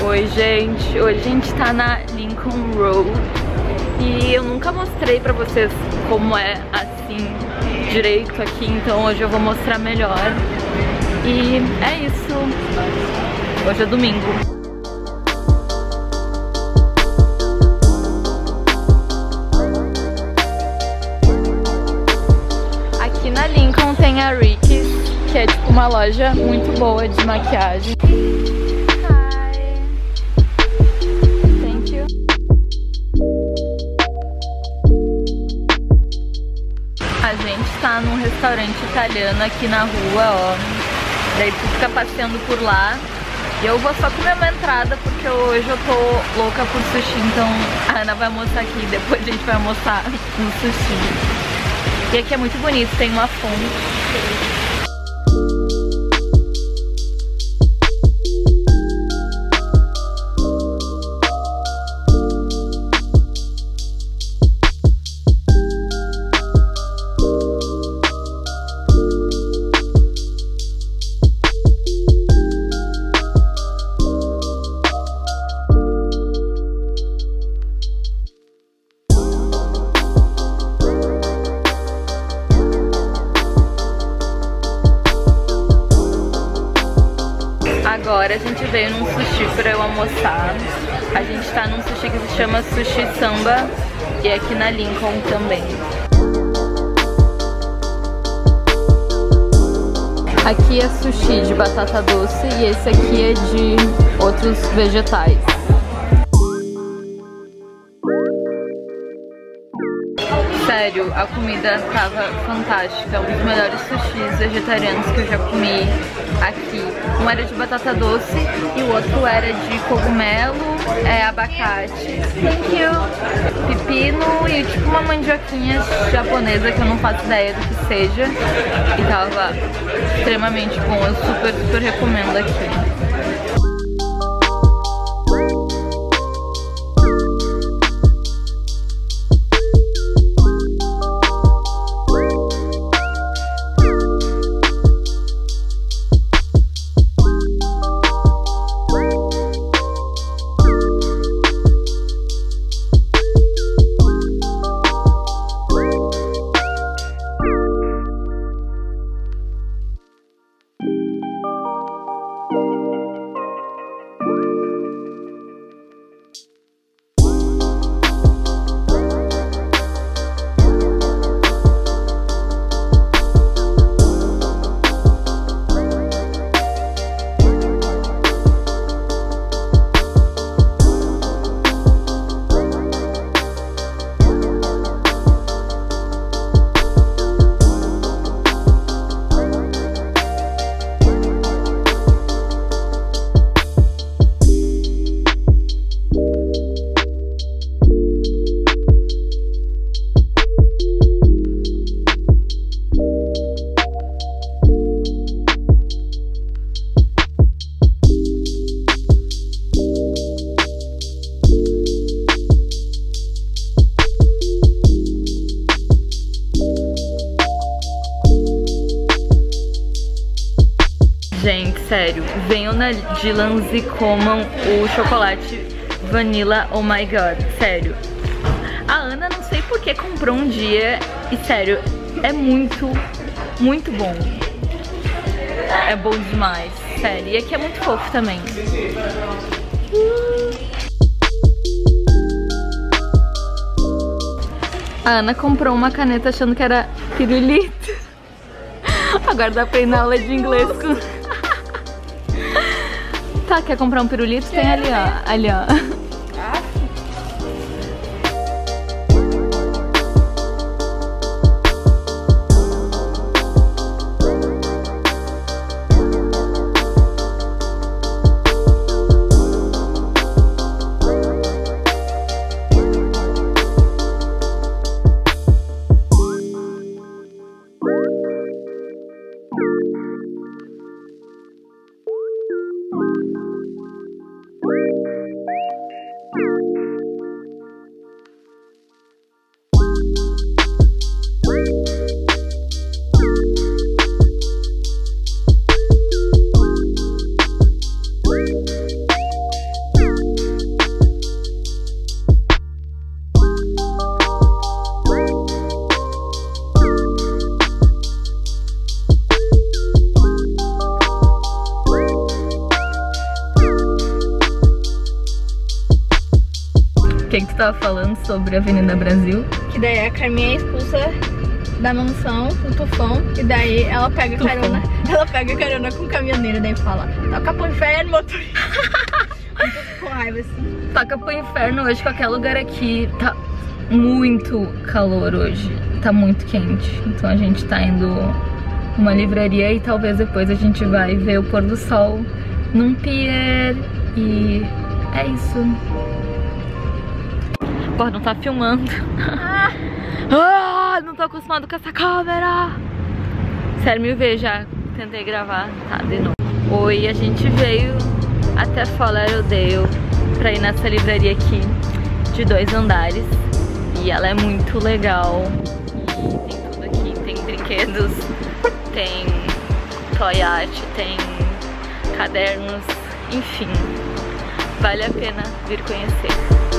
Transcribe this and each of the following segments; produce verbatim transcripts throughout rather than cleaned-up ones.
Oi gente, hoje a gente tá na Lincoln Road e eu nunca mostrei pra vocês como é assim direito aqui, então hoje eu vou mostrar melhor. E é isso, hoje é domingo. Aqui na Lincoln tem a Ricky's, que é tipo uma loja muito boa de maquiagem. A gente tá num restaurante italiano aqui na rua, ó. Daí tu fica passeando por lá. E eu vou só comer uma entrada porque hoje eu tô louca por sushi. Então a Ana vai almoçar aqui, depois a gente vai almoçar no sushi. E aqui é muito bonito, tem uma fonte. Agora a gente veio num sushi pra eu almoçar. A gente tá num sushi que se chama Sushi Samba e é aqui na Lincoln também. Aqui é sushi de batata doce e esse aqui é de outros vegetais. Sério, a comida tava fantástica, um dos melhores sushis vegetarianos que eu já comi aqui. Um era de batata doce e o outro era de cogumelo, é, abacate, thank you, pepino e tipo uma mandioquinha japonesa que eu não faço ideia do que seja. E tava extremamente bom, eu super, super recomendo aqui. Gente, sério, venham na Dillons e comam o chocolate Vanilla Oh My God, sério. A Ana não sei por que comprou um dia e sério, é muito, muito bom. É bom demais, sério. E aqui é muito fofo também. A Ana comprou uma caneta achando que era pirulito. Agora dá pra ir na aula de inglês com... Tá, quer comprar um pirulito? Tem ali, ó. Ali, ó. que que tu tava falando sobre a Avenida Brasil? Que daí a Carminha é expulsa da mansão, o Tufão, e daí ela pega Tufão. carona, ela pega carona com o caminhoneiro, daí fala, toca pro inferno, motorista. Com raiva assim. Toca pro inferno hoje, qualquer lugar aqui tá muito calor hoje, tá muito quente, então a gente tá indo numa livraria e talvez depois a gente vai ver o pôr do sol num pier e é isso. Porra, não tá filmando. Ah. Ah, não tô acostumado com essa câmera. Sério, me ver já. Tentei gravar, tá, de novo. Oi, a gente veio até Fort Lauderdale pra ir nessa livraria aqui de dois andares. E ela é muito legal. E tem tudo aqui, tem brinquedos, tem toy art, tem cadernos, enfim. Vale a pena vir conhecer.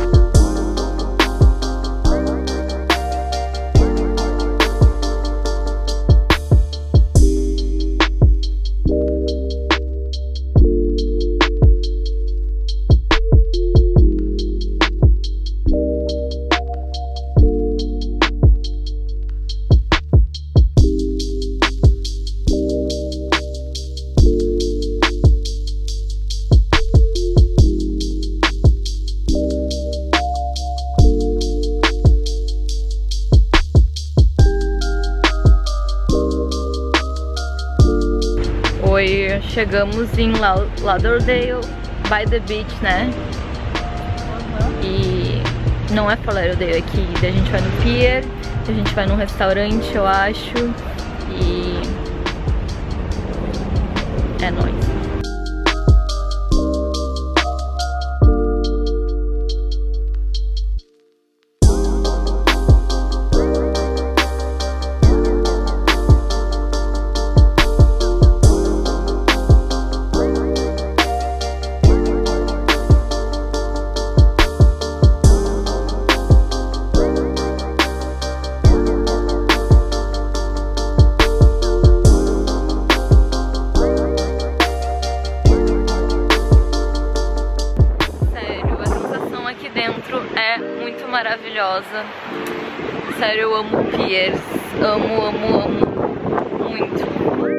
Oi, chegamos em Lauderdale by the beach, né? Uhum. E não é Fort Lauderdale aqui, daí a gente vai no pier, a gente vai num restaurante, eu acho, e é nóis. Maravilhosa. Sério, eu amo piers. Amo, amo, amo. Muito.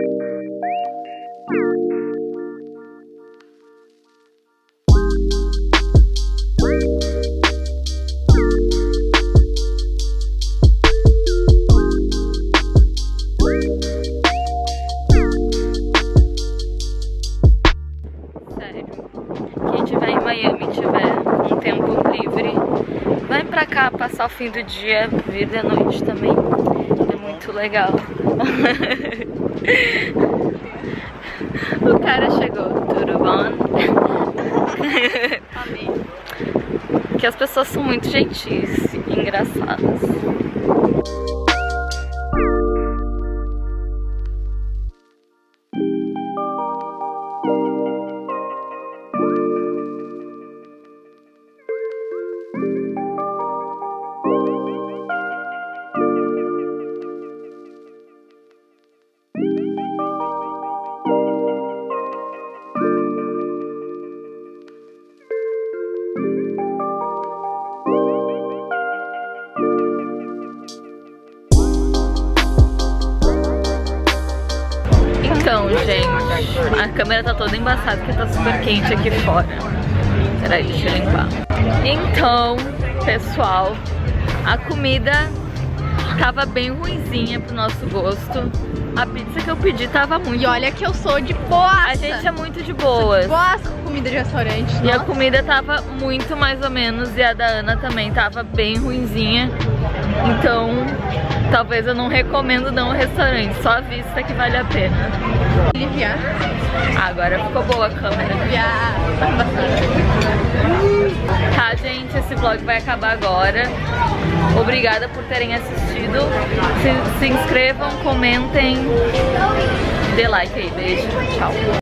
Sério. Quem tiver em Miami, tiver um tempo livre, vai pra cá passar o fim do dia, vir de noite também. É muito legal. O cara chegou, tudo bom? Que as pessoas são muito gentis e engraçadas. Então, gente, a câmera tá toda embaçada porque tá super quente aqui fora. Peraí, deixa eu limpar. Então, pessoal, a comida tava bem ruinzinha pro nosso gosto. A pizza que eu pedi tava muito... E olha que eu sou de boa. A gente é muito de boas. Boa com comida de restaurante. E nossa, a comida tava muito mais ou menos. E a da Ana também tava bem ruinzinha. Então, talvez eu não recomendo não o restaurante. Só a vista que vale a pena. Aliviar. Agora ficou boa a câmera. Aliviar. Tá, gente, esse vlog vai acabar agora. Obrigada por terem assistido. Se, se inscrevam, comentem, dê like aí. Beijo, tchau.